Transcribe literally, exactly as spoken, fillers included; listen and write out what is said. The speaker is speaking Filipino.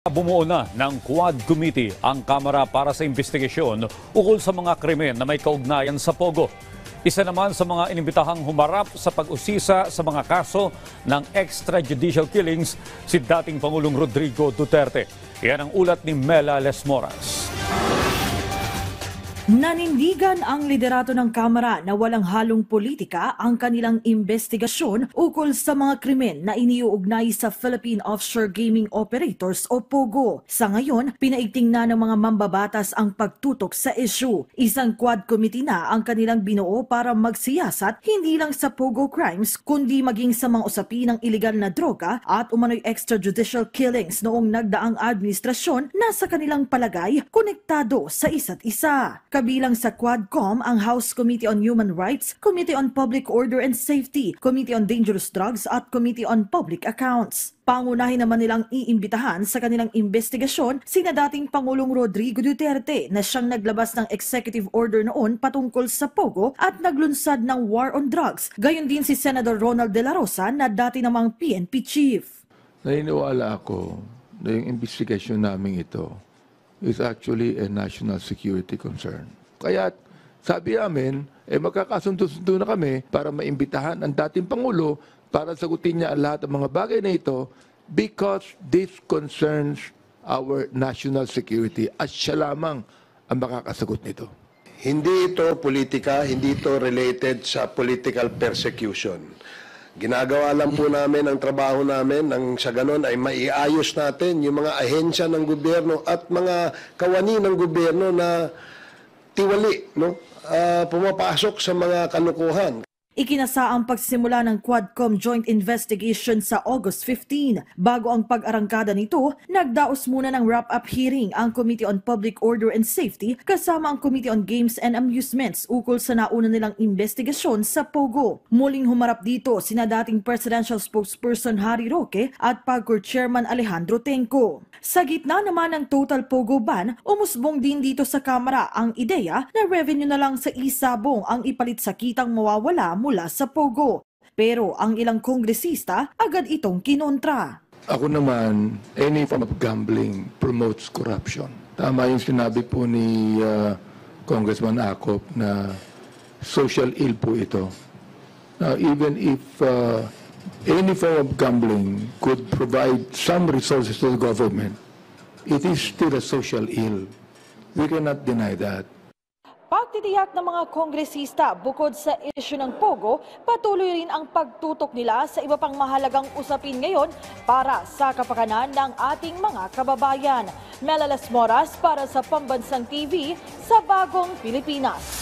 Bumuo na ng Quad Committee ang Kamara para sa investigasyon ukol sa mga krimen na may kaugnayan sa Pogo. Isa naman sa mga inimbitahang humarap sa pag-usisa sa mga kaso ng extrajudicial killings si dating Pangulong Rodrigo Duterte. Yan ang ulat ni Mela Lesmoras. Nanindigan ang liderato ng Kamara na walang halong politika ang kanilang investigasyon ukol sa mga krimen na iniuugnay sa Philippine Offshore Gaming Operators o POGO. Sa ngayon, pinaigting na ng mga mambabatas ang pagtutok sa issue. Isang quad committee na ang kanilang binuo para magsiyasat hindi lang sa POGO crimes kundi maging sa mga usapin ng iligal na droga at umano'y extrajudicial killings noong nagdaang administrasyon na sa kanilang palagay konektado sa isa't isa. Kabilang sa Quadcom ang House Committee on Human Rights, Committee on Public Order and Safety, Committee on Dangerous Drugs at Committee on Public Accounts. Pangunahin naman nilang iimbitahan sa kanilang investigasyon sina dating Pangulong Rodrigo Duterte na siyang naglabas ng executive order noon patungkol sa POGO at naglunsad ng war on drugs. Gayon din si Senator Ronald De La Rosa na dati namang P N P chief. Naniniwala ako na yung investigasyon namin ito is actually a national security concern. Kaya sabi namin, eh magkakasundo-sundo na kami para maimbitahan ang dating Pangulo para sagutin niya ang lahat ng mga bagay na ito because this concerns our national security at siya lamang ang makakasagot nito. Hindi ito politika, hindi ito related sa political persecution. Ginagawa lang po namin ang trabaho namin nang sa ganon ay maiayos natin yung mga ahensya ng gobyerno at mga kawani ng gobyerno na tiwali, no? Uh, pumapasok sa mga kalukuhan. Ikinasa ang pagsisimula ng Quadcom Joint Investigation sa August fifteenth. Bago ang pag-arangkada nito, nagdaos muna ng wrap-up hearing ang Committee on Public Order and Safety kasama ang Committee on Games and Amusements ukol sa nauna nilang investigasyon sa POGO. Muling humarap dito sina dating Presidential Spokesperson Harry Roque at PAGCOR Chairman Alejandro Tenco. Sa gitna naman ng total POGO ban, umusbong din dito sa Kamara ang ideya na revenue na lang sa isabong ang ipalit sa kitang mawawala mula sa POGO. Pero ang ilang kongresista agad itong kinontra. Ako naman, any form of gambling promotes corruption. Tama yung sinabi po ni uh, Congressman Acop na social ill po ito. Now, even if uh, any form of gambling could provide some resources to the government, it is still a social ill. We cannot deny that. Pagtitiyak ng mga kongresista bukod sa isyu ng POGO, patuloy rin ang pagtutok nila sa iba pang mahalagang usapin ngayon para sa kapakanan ng ating mga kababayan. Mela Lesmoras para sa Pambansang T V sa Bagong Pilipinas.